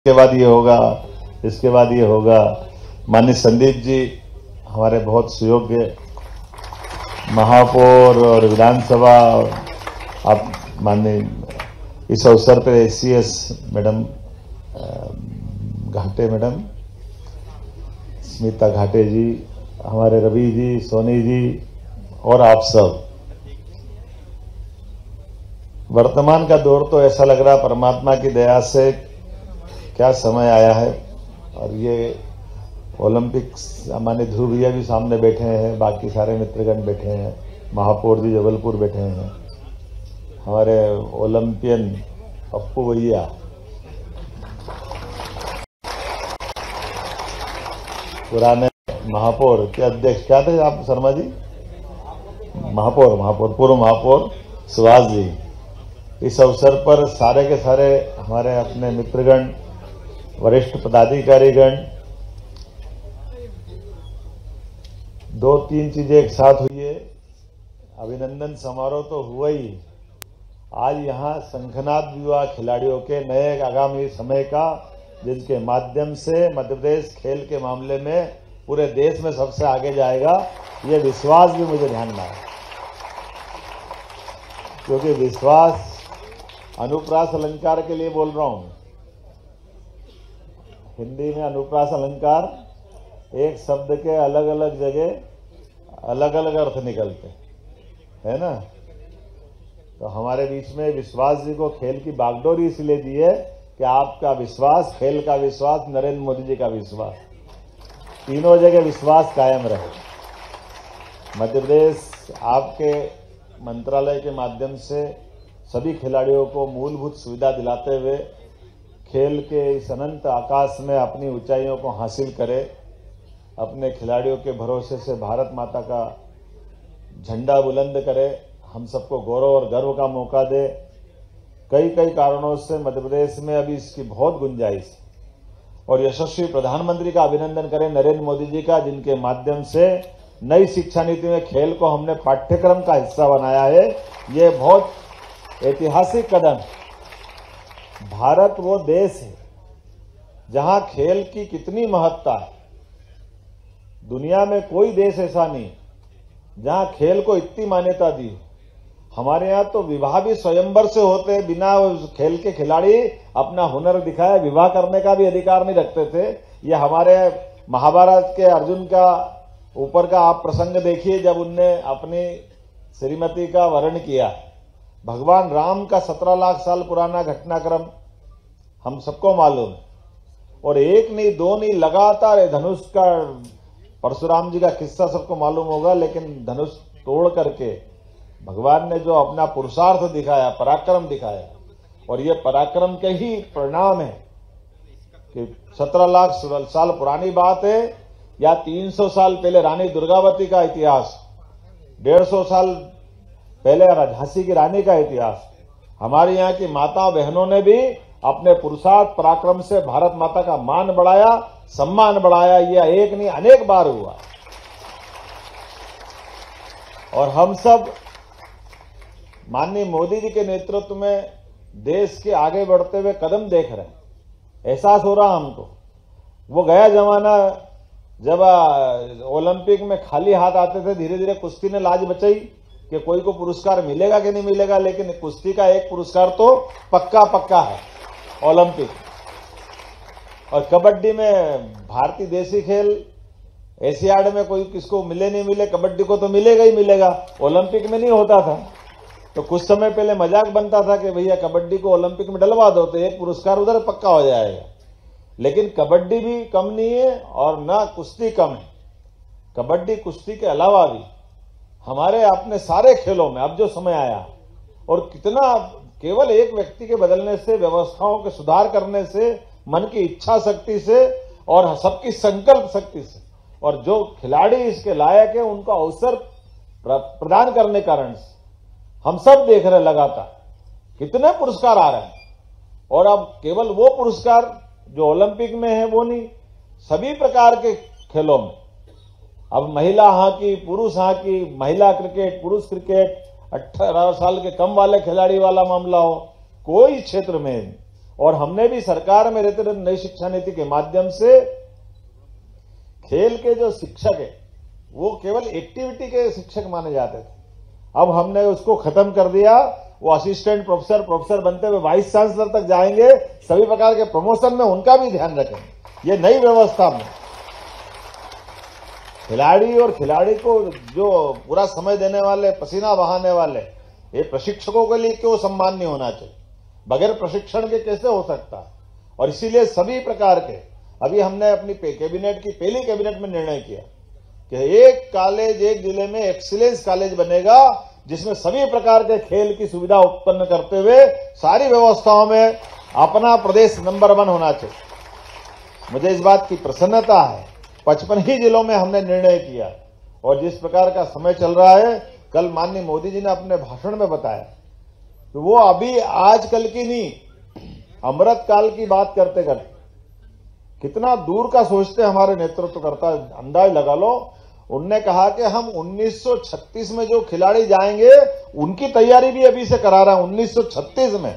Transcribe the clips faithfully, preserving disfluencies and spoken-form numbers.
इसके बाद ये होगा, इसके बाद ये होगा। माननीय संदीप जी हमारे बहुत सुयोग्य महापौर और विधानसभा, आप माननीय इस अवसर पर ACS madam Ghate madam Smita Ghate ji, हमारे रवि जी, सोनी जी और आप सब, वर्तमान का दौर तो ऐसा लग रहा परमात्मा की दया से क्या समय आया है। और ये ओलंपिक्स, माननीय ध्रुव भैया भी सामने बैठे हैं, बाकी सारे मित्रगण बैठे हैं, महापौर जी जबलपुर बैठे हैं, हमारे ओलंपियन पप्पू भैया, पुराने महापौर के अध्यक्ष क्या थे आप शर्मा जी, महापौर महापौर पूर्व महापौर सुभाष जी। इस अवसर पर सारे के सारे हमारे अपने मित्रगण, वरिष्ठ पदाधिकारीगण, दो तीन चीजें एक साथ हुई है। अभिनंदन समारोह तो हुआ ही, आज यहाँ शंखनाद भी हुआ खिलाड़ियों के नए आगामी समय का, जिनके माध्यम से मध्य प्रदेश खेल के मामले में पूरे देश में सबसे आगे जाएगा, ये विश्वास भी मुझे ध्यान में आया। क्योंकि विश्वास अनुप्रास अलंकार के लिए बोल रहा हूं। हिंदी में अनुप्रास अलंकार एक शब्द के अलग अलग जगह अलग अलग अर्थ निकलते है ना। तो हमारे बीच में विश्वास जी को खेल की बागडोर इसलिए दी है कि आपका विश्वास, खेल का विश्वास, नरेंद्र मोदी जी का विश्वास, तीनों जगह विश्वास कायम रहे। मध्य प्रदेश आपके मंत्रालय के माध्यम से सभी खिलाड़ियों को मूलभूत सुविधा दिलाते हुए खेल के इस अनंत आकाश में अपनी ऊंचाइयों को हासिल करे, अपने खिलाड़ियों के भरोसे से भारत माता का झंडा बुलंद करे, हम सबको गौरव और गर्व का मौका दे। कई कई कारणों से मध्य प्रदेश में अभी इसकी बहुत गुंजाइश, और यशस्वी प्रधानमंत्री का अभिनंदन करें नरेंद्र मोदी जी का, जिनके माध्यम से नई शिक्षा नीति में खेल को हमने पाठ्यक्रम का हिस्सा बनाया है। ये बहुत ऐतिहासिक कदम। भारत वो देश है जहां खेल की कितनी महत्ता है। दुनिया में कोई देश ऐसा नहीं जहां खेल को इतनी मान्यता दी। हमारे यहां तो विवाह भी स्वयंवर से होते, बिना खेल के खिलाड़ी अपना हुनर दिखाए विवाह करने का भी अधिकार नहीं रखते थे। ये हमारे महाभारत के अर्जुन का ऊपर का आप प्रसंग देखिए, जब उनने अपनी श्रीमती का वर्ण किया। भगवान राम का सत्रह लाख साल पुराना घटनाक्रम हम सबको मालूम है, और एक नहीं दो नहीं लगातार धनुष का, परशुराम जी का किस्सा सबको मालूम होगा, लेकिन धनुष तोड़ करके भगवान ने जो अपना पुरुषार्थ दिखाया, पराक्रम दिखाया, और ये पराक्रम के ही परिणाम है कि सत्रह लाख साल पुरानी बात है या तीन सौ साल पहले रानी दुर्गावती का इतिहास, डेढ़ सौ साल पहले झांसी की रानी का इतिहास, हमारे यहाँ की माता बहनों ने भी अपने पुरुषार्थ पराक्रम से भारत माता का मान बढ़ाया, सम्मान बढ़ाया। यह एक नहीं अनेक बार हुआ, और हम सब माननीय मोदी जी के नेतृत्व में देश के आगे बढ़ते हुए कदम देख रहे हैं। एहसास हो रहा हमको, वो गया जमाना जब ओलंपिक में खाली हाथ आते थे, धीरे धीरे कुश्ती ने लाज बचाई कि कोई को पुरस्कार मिलेगा कि नहीं मिलेगा, लेकिन कुश्ती का एक पुरस्कार तो पक्का पक्का है, ओलंपिक। और कबड्डी में भारतीय देसी खेल, एशियाड में कोई किसको मिले नहीं मिले, कबड्डी को तो मिलेगा ही मिलेगा, ओलंपिक में नहीं होता था। तो कुछ समय पहले मजाक बनता था कि भैया कबड्डी को ओलंपिक में डलवा दो तो एक पुरस्कार उधर पक्का हो जाएगा। लेकिन कबड्डी भी कम नहीं है और ना कुश्ती कम है। कबड्डी कुश्ती के अलावा भी हमारे अपने सारे खेलों में अब जो समय आया, और कितना केवल एक व्यक्ति के बदलने से, व्यवस्थाओं के सुधार करने से, मन की इच्छा शक्ति से और सबकी संकल्प शक्ति से, और जो खिलाड़ी इसके लायक है उनको अवसर प्रदान करने कारण से हम सब देख रहे हैं लगातार कितने पुरस्कार आ रहे हैं। और अब केवल वो पुरस्कार जो ओलंपिक में है वो नहीं, सभी प्रकार के खेलों में, अब महिला हॉकी, पुरुष हॉकी, महिला क्रिकेट, पुरुष क्रिकेट, अठारह साल के कम वाले खिलाड़ी वाला मामला हो, कोई क्षेत्र में और हमने भी सरकार में रहते रहते नई शिक्षा नीति के माध्यम से खेल के जो शिक्षक है वो केवल एक्टिविटी के शिक्षक माने जाते थे, अब हमने उसको खत्म कर दिया। वो असिस्टेंट प्रोफेसर प्रोफेसर बनते हुए वाइस चांसलर तक जाएंगे, सभी प्रकार के प्रमोशन में उनका भी ध्यान रखेंगे। ये नई व्यवस्था में खिलाड़ी और खिलाड़ी को जो पूरा समय देने वाले, पसीना बहाने वाले, ये प्रशिक्षकों के लिए क्यों सम्मान नहीं होना चाहिए? बगैर प्रशिक्षण के कैसे हो सकता है? और इसीलिए सभी प्रकार के अभी हमने अपनी कैबिनेट की पहली कैबिनेट में निर्णय किया कि एक कॉलेज एक जिले में एक्सीलेंस कॉलेज बनेगा, जिसमें सभी प्रकार के खेल की सुविधा उत्पन्न करते हुए सारी व्यवस्थाओं में अपना प्रदेश नंबर वन होना चाहिए। मुझे इस बात की प्रसन्नता है, पचपन ही जिलों में हमने निर्णय किया। और जिस प्रकार का समय चल रहा है, कल माननीय मोदी जी ने अपने भाषण में बताया तो वो अभी आजकल की नहीं, अमृत काल की बात करते करते कितना दूर का सोचते हमारे नेतृत्व करता, अंदाज लगा लो। उनने कहा कि हम उन्नीस सौ छत्तीस में जो खिलाड़ी जाएंगे उनकी तैयारी भी अभी से करा रहे हैं। उन्नीस सौ छत्तीस में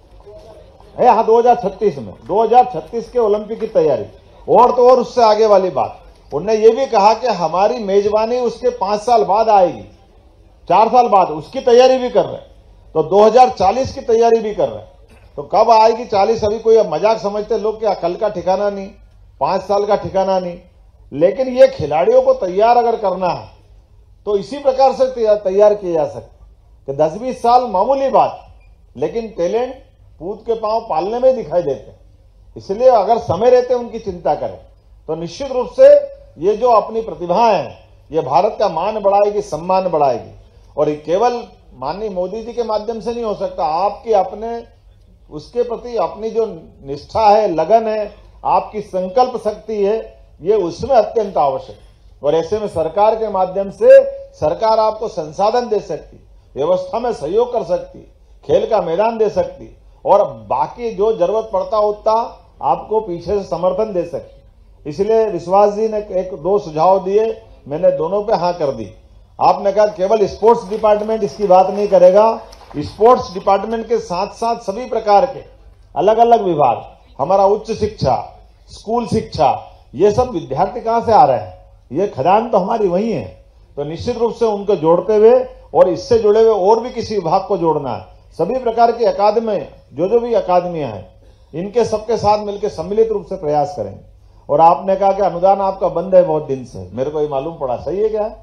है, हाँ दो हज़ार छत्तीस में, दो हज़ार छत्तीस के ओलंपिक की तैयारी, और तो और उससे आगे वाली बात। उनने ये भी कहा कि हमारी मेजबानी उसके पांच साल बाद आएगी, चार साल बाद, उसकी तैयारी भी कर रहे हैं। तो दो हज़ार चालीस की तैयारी भी कर रहे हैं। तो कब आएगी चालीस, अभी कोई मजाक समझते लोग, क्या कल का ठिकाना नहीं, पांच साल का ठिकाना नहीं। लेकिन ये खिलाड़ियों को तैयार अगर करना है तो इसी प्रकार से तैयार किए जा सकते कि दस बीस साल मामूली बात, लेकिन टैलेंट पूत के पांव पालने में दिखाई देते हैं। इसलिए अगर समय रहते उनकी चिंता करें तो निश्चित रूप से ये जो अपनी प्रतिभाएं हैं ये भारत का मान बढ़ाएगी, सम्मान बढ़ाएगी। और केवल माननीय मोदी जी के माध्यम से नहीं हो सकता, आपकी अपने उसके प्रति अपनी जो निष्ठा है, लगन है, आपकी संकल्प शक्ति है, ये उसमें अत्यंत आवश्यक। और ऐसे में सरकार के माध्यम से सरकार आपको संसाधन दे सकती, व्यवस्था में सहयोग कर सकती, खेल का मैदान दे सकती, और बाकी जो जरूरत पड़ता उतना आपको पीछे से समर्थन दे सकती। इसलिए विश्वास जी ने एक दो सुझाव दिए, मैंने दोनों पे हाँ कर दी। आपने कहा केवल स्पोर्ट्स डिपार्टमेंट इसकी बात नहीं करेगा, स्पोर्ट्स डिपार्टमेंट के साथ साथ सभी प्रकार के अलग अलग विभाग, हमारा उच्च शिक्षा, स्कूल शिक्षा, ये सब विद्यार्थी कहां से आ रहे हैं? ये खदान तो हमारी वही है। तो निश्चित रूप से उनको जोड़ते हुए और इससे जुड़े हुए और भी किसी विभाग को जोड़ना है। सभी प्रकार की अकादमी, जो जो भी अकादमियां हैं, इनके सबके साथ मिलकर सम्मिलित रूप से प्रयास करेंगे। और आपने कहा कि अनुदान आपका बंद है बहुत दिन से, मेरे को ये मालूम पड़ा, सही है क्या?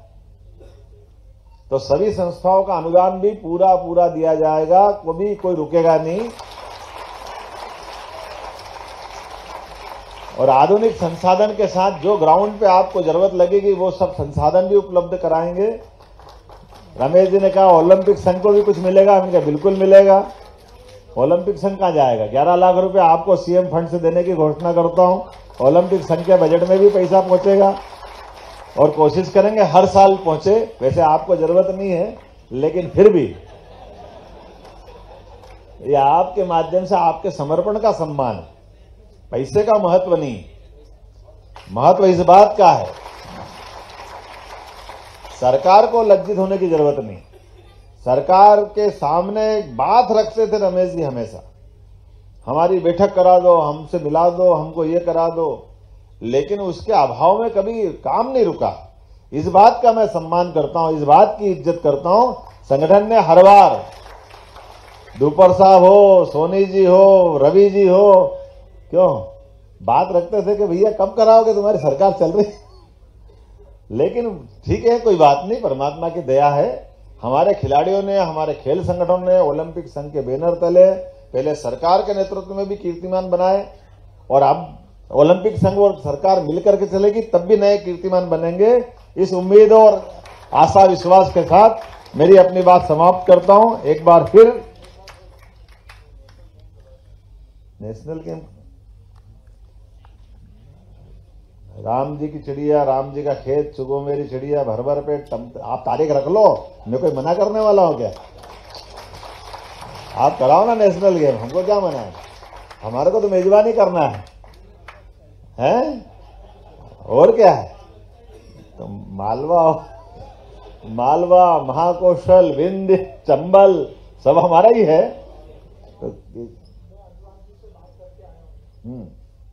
तो सभी संस्थाओं का अनुदान भी पूरा पूरा दिया जाएगा, कभी कोई रुकेगा नहीं। और आधुनिक संसाधन के साथ जो ग्राउंड पे आपको जरूरत लगेगी वो सब संसाधन भी उपलब्ध कराएंगे। रमेश जी ने कहा ओलंपिक संघ को भी कुछ मिलेगा, हमने कहा बिल्कुल मिलेगा। ओलंपिक संघ कहाँ जाएगा? ग्यारह लाख रुपए आपको सीएम फंड से देने की घोषणा करता हूं। ओलंपिक संघ के बजट में भी पैसा पहुंचेगा और कोशिश करेंगे हर साल पहुंचे। वैसे आपको जरूरत नहीं है, लेकिन फिर भी ये आपके माध्यम से आपके समर्पण का सम्मान है, पैसे का महत्व नहीं। महत्व इस बात का है, सरकार को लज्जित होने की जरूरत नहीं। सरकार के सामने एक बात रखते थे रमेश जी हमेशा, हमारी बैठक करा दो, हमसे मिला दो, हमको ये करा दो, लेकिन उसके अभाव में कभी काम नहीं रुका। इस बात का मैं सम्मान करता हूं, इस बात की इज्जत करता हूं। संगठन ने हर बार, दुपर साहब हो, सोनी जी हो, रवि जी हो, क्यों बात रखते थे कि भैया कब कराओगे, तुम्हारी सरकार चल रही। लेकिन ठीक है, कोई बात नहीं, परमात्मा की दया है। हमारे खिलाड़ियों ने, हमारे खेल संगठनों ने ओलंपिक संघ के बैनर तले पहले सरकार के नेतृत्व में भी कीर्तिमान बनाए, और अब ओलंपिक संघ और सरकार मिलकर के चलेगी तब भी नए कीर्तिमान बनेंगे। इस उम्मीद और आशा विश्वास के साथ मेरी अपनी बात समाप्त करता हूं। एक बार फिर नेशनल गेम, राम जी की चिड़िया, राम जी का खेत, चुगो मेरी चिड़िया, भर भर पेट, आप तारीख रख लो, मैं कोई मना करने वाला हूं क्या? आप कराओ ना नेशनल गेम, हमको क्या मना है? हमारे को तो मेजबानी करना है, हैं? और क्या है? तो मालवा, मालवा, महाकौशल, विंध्य, चंबल सब हमारा ही है। तो हम्म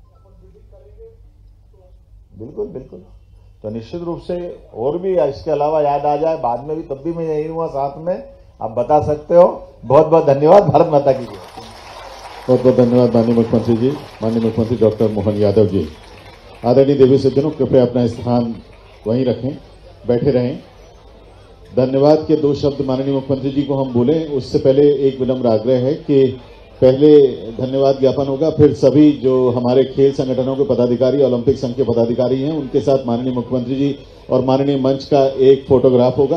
बिल्कुल बिल्कुल। तो निश्चित रूप से और भी इसके अलावा याद आ जाए बाद में भी, तब भी मैं यही हुआ साथ में, आप बता सकते हो। बहुत बहुत धन्यवाद। भारत माता की जय। बहुत बहुत धन्यवाद माननीय मुख्यमंत्री जी, माननीय मुख्यमंत्री डॉक्टर मोहन यादव जी। आदरणीय देवी सज्जनों, कृपया अपना स्थान वहीं रखें, बैठे रहें। धन्यवाद के दो शब्द माननीय मुख्यमंत्री जी को हम बोलें, उससे पहले एक विनम्र आग्रह है कि पहले धन्यवाद ज्ञापन होगा, फिर सभी जो हमारे खेल संगठनों के पदाधिकारी, ओलंपिक संघ के पदाधिकारी हैं, उनके साथ माननीय मुख्यमंत्री जी और माननीय मंच का एक फोटोग्राफ होगा।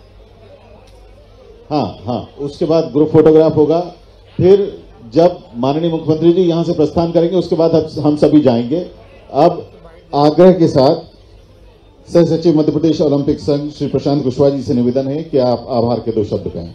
हाँ हाँ उसके बाद ग्रुप फोटोग्राफ होगा। फिर जब माननीय मुख्यमंत्री जी यहां से प्रस्थान करेंगे, उसके बाद हम सभी जाएंगे। अब आग्रह के साथ सह सचिव मध्य प्रदेश ओलंपिक संघ श्री प्रशांत कुशवाहा जी से निवेदन है कि आप आभार के दो शब्द कहें।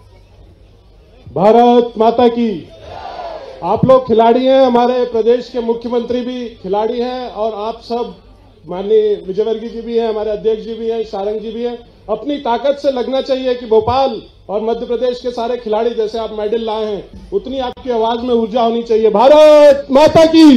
भारत माता की। आप लोग खिलाड़ी हैं, हमारे प्रदेश के मुख्यमंत्री भी खिलाड़ी हैं, और आप सब माननीय विजयवर्गीय जी भी हैं, हमारे अध्यक्ष जी भी हैं, सारंग जी भी हैं। अपनी ताकत से लगना चाहिए कि भोपाल और मध्य प्रदेश के सारे खिलाड़ी जैसे आप मेडल लाए हैं, उतनी आपकी आवाज में ऊर्जा होनी चाहिए। भारत माता की,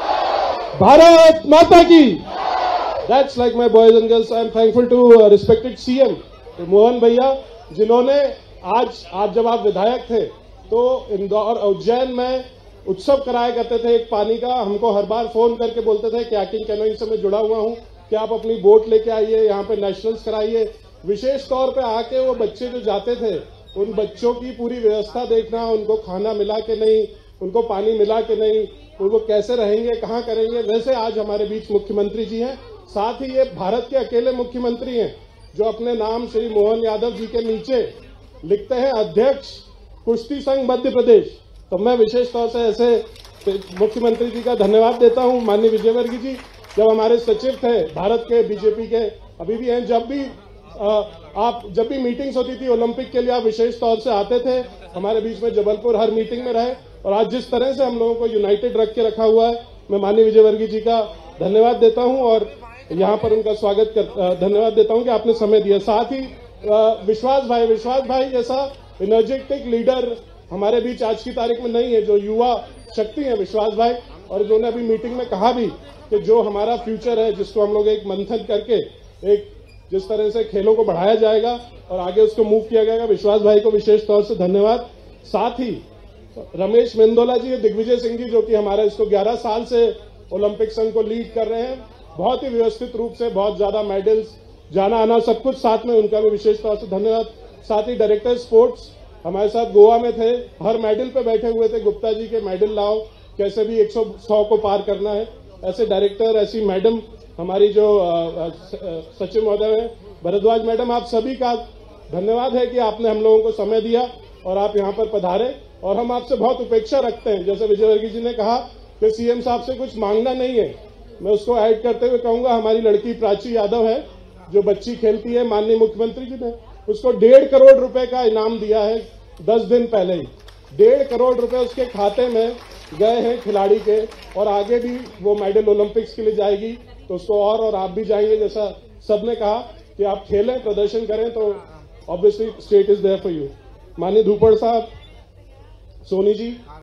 भारत माता की। That's like my boys and girls. I am thankful to respected CM Mohan भैया, जिन्होंने आज आज जब आप विधायक थे तो इंदौर उज्जैन में उत्सव कराया करते थे एक पानी का, हमको हर बार फोन करके बोलते थे कि आकिंग कैनोइंग से मैं जुड़ा हुआ हूं, कि आप अपनी बोट लेके आइए, यहाँ पे नेशनल्स कराइए। विशेष तौर पे आके वो बच्चे जो जाते थे, उन बच्चों की पूरी व्यवस्था देखना, उनको खाना मिला कि नहीं, उनको पानी मिला कि नहीं, उनको कैसे रहेंगे, कहाँ करेंगे। वैसे आज हमारे बीच मुख्यमंत्री जी हैं, साथ ही ये भारत के अकेले मुख्यमंत्री हैं जो अपने नाम श्री मोहन यादव जी के नीचे लिखते हैं अध्यक्ष कुश्ती संघ मध्य प्रदेश। तो मैं विशेष तौर से ऐसे मुख्यमंत्री जी का धन्यवाद देता हूं। माननीय विजयवर्गीय जी जब हमारे सचिव थे भारत के, बीजेपी के अभी भी हैं, जब भी आ, आप जब भी मीटिंग्स होती थी ओलंपिक के लिए, आप विशेष तौर से आते थे हमारे बीच में, जबलपुर हर मीटिंग में रहे। और आज जिस तरह से हम लोगों को यूनाइटेड रख के रखा हुआ है, मैं माननीय विजयवर्गीय जी का धन्यवाद देता हूं और यहाँ पर उनका स्वागत कर धन्यवाद देता हूं कि आपने समय दिया। साथ ही विश्वास भाई विश्वास भाई जैसा एनर्जेटिक लीडर हमारे बीच आज की तारीख में नहीं है, जो युवा शक्ति है विश्वास भाई, और उन्होंने अभी मीटिंग में कहा भी कि जो हमारा फ्यूचर है, जिसको हम लोग एक मंथन करके एक जिस तरह से खेलों को बढ़ाया जाएगा और आगे उसको मूव किया जाएगा, विश्वास भाई को विशेष तौर से धन्यवाद। साथ ही रमेश मेंदोला जी, दिग्विजय सिंह जी, जो कि हमारा इसको ग्यारह साल से ओलंपिक संघ को लीड कर रहे हैं, बहुत ही व्यवस्थित रूप से, बहुत ज्यादा मेडल्स, जाना आना सब कुछ साथ में, उनका भी विशेष तौर से धन्यवाद। साथ ही डायरेक्टर स्पोर्ट्स हमारे साथ गोवा में थे, हर मेडल पे बैठे हुए थे, गुप्ता जी के मेडल लाओ, कैसे भी एक सौ को पार करना है। ऐसे डायरेक्टर, ऐसी मैडम हमारी जो सचिव महोदय है भरद्वाज मैडम, आप सभी का धन्यवाद है कि आपने हम लोगों को समय दिया और आप यहाँ पर पधारे। और हम आपसे बहुत उपेक्षा रखते हैं, जैसे विजयवर्गीय जी ने कहा कि सीएम साहब से कुछ मांगना नहीं है, मैं उसको ऐड करते हुए कहूंगा, हमारी लड़की प्राची यादव है जो बच्ची खेलती है, माननीय मुख्यमंत्री जी ने उसको डेढ़ करोड़ रुपए का इनाम दिया है दस दिन पहले ही। डेढ़ करोड़ रुपए उसके खाते में गए हैं खिलाड़ी के, और आगे भी वो मेडल ओलंपिक्स के लिए जाएगी तो उसको और और आप भी जाएंगे, जैसा सबने कहा कि आप खेलें, प्रदर्शन करें, तो obviously state is there for you. माननीय धूपड़ साहब, सोनी जी,